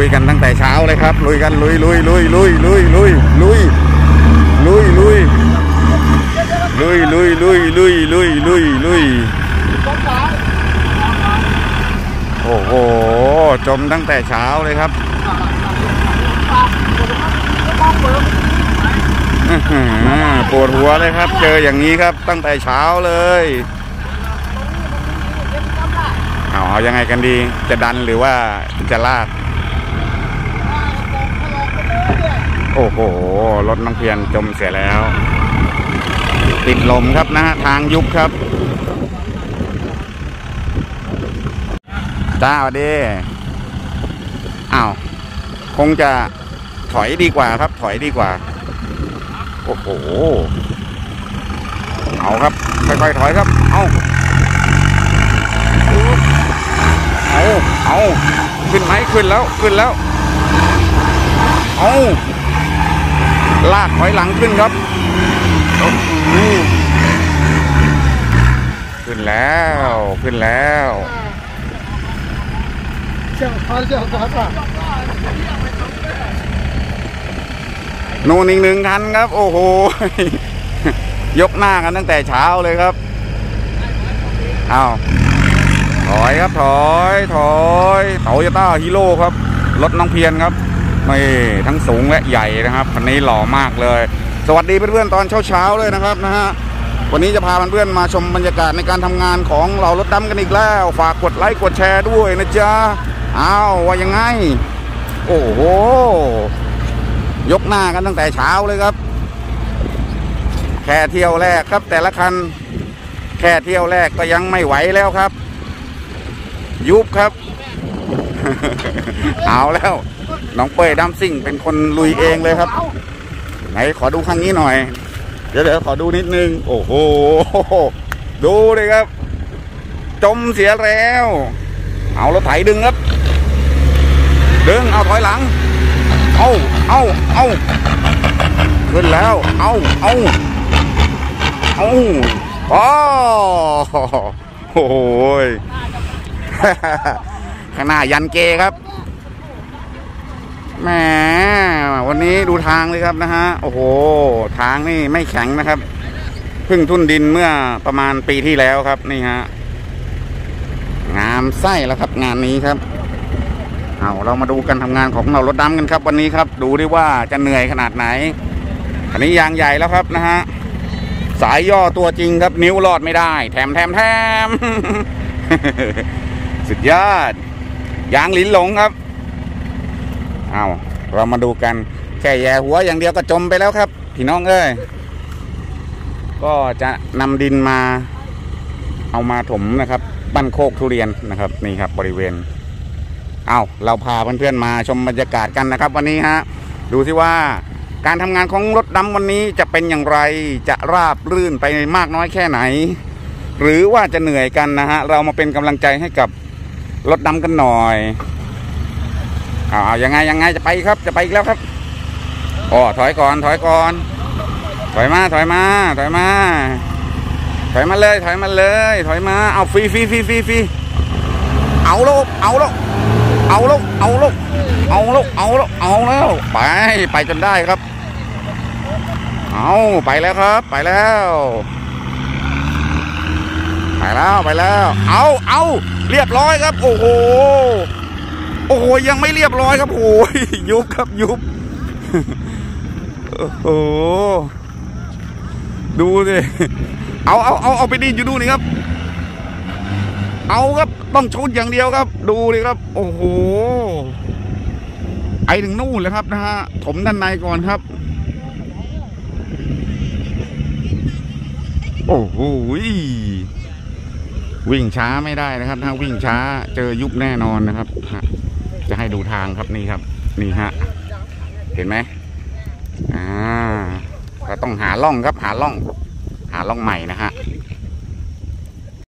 ยกันตั้งแต่เช้าเลยครับลุยกันลุยโอ้โหจมตั้งแต่เช้าเลยครับปวดหัวเลยครับเจออย่างนี้ครับตั้งแต่เช้าเลยเอายังไงกันดีจะดันหรือว่าจะลากโอ้โหรถน้องเพียรจมเสียแล้วติดลมครับนะฮะทางยุบครับจ้าสวัสดีอ้าวคงจะถอยดีกว่าครับถอยดีกว่าโอ้โหเอาครับค่อยๆถอยครับเอาขึ้นไหมขึ้นแล้วเอาลากถอยหลังขึ้นครับขึ้นแล้วนู่นอีกหนึ่งคันครับโอ้โหยกหน้ากันตั้งแต่เช้าเลยครับเอาถอยครับถอยโตโยต้าฮีโร่ครับรถน้องเพียรครับนี่ทั้งสูงและใหญ่นะครับคันนี้หล่อมากเลยสวัสดีเพื่อนๆตอนเช้าเลยนะครับนะฮะวันนี้จะพาเพื่อนๆมาชมบรรยากาศในการทำงานของเรารถดำกันอีกแล้วฝากกดไลค์กดแชร์ด้วยนะจ๊ะอ้าวว่ายังไงโอ้โหยกหน้ากันตั้งแต่เช้าเลยครับแค่เที่ยวแรกครับแต่ละคันแค่เที่ยวแรกก็ยังไม่ไหวแล้วครับยุบครับ เอาแล้วน้องเป้ยดัมซิ่งเป็นคนลุยเองเลยครับไหนขอดูครั้งนี้หน่อยเดี๋ยวขอดูนิดนึงโอ้โหดูเลยครับจมเสียแล้วเอารถไถดึงครับดึงเอาถอยหลังเอาขึ้นแล้วเอาโอ้โหข้างหน้ายันเกครับแหมวันนี้ดูทางเลยครับนะฮะโอ้โหทางนี่ไม่แข็งนะครับเพิ่งทุ่นดินเมื่อประมาณปีที่แล้วครับนี่ฮะงามไส้แล้วครับงานนี้ครับเรามาดูกันทำงานของเรารถดำกันครับวันนี้ครับดูดิว่าจะเหนื่อยขนาดไหนอันนี้ยางใหญ่แล้วครับนะฮะสายย่อตัวจริงครับนิ้วรอดไม่ได้แถมสุดยอดยางลิ้นหลงครับเรามาดูกันแค่แย่หัวอย่างเดียวก็จมไปแล้วครับพี่น้องเอ้ยก็จะนำดินมาเอามาถมนะครับบ้านโคกทุเรียนนะครับนี่ครับบริเวณเราพาเพื่อนๆมาชมบรรยากาศกันนะครับวันนี้ฮะดูสิว่าการทำงานของรถดำวันนี้จะเป็นอย่างไรจะราบรื่นไปมากน้อยแค่ไหนหรือว่าจะเหนื่อยกันนะฮะเรามาเป็นกำลังใจให้กับรถดำกันหน่อยยังไงจะไปครับจะไปอีกแล้วครับถอยก่อนถอยมาเลยเอาฟรีเอาแล้วไปจนได้ครับไปแล้วครับไปแล้วเอาเรียบร้อยครับโอ้โหยังไม่เรียบร้อยครับโอ้ยยุบครับยุบโอ้โหดูสิเอาไปดินอยู่ดูนี่ครับเอาครับต้องชนอย่างเดียวครับดูเลยครับโอ้โหไอถึงนู่นเลยครับนะฮะถมด้านในก่อนครับโอ้โหวิ่งช้าไม่ได้นะครับถ้าวิ่งช้าเจอยุบแน่นอนนะครับจะให้ดูทางครับนี่ครับนี่ฮะเห็นไหมก็ต้องหาล่องครับหาล่องใหม่นะฮะ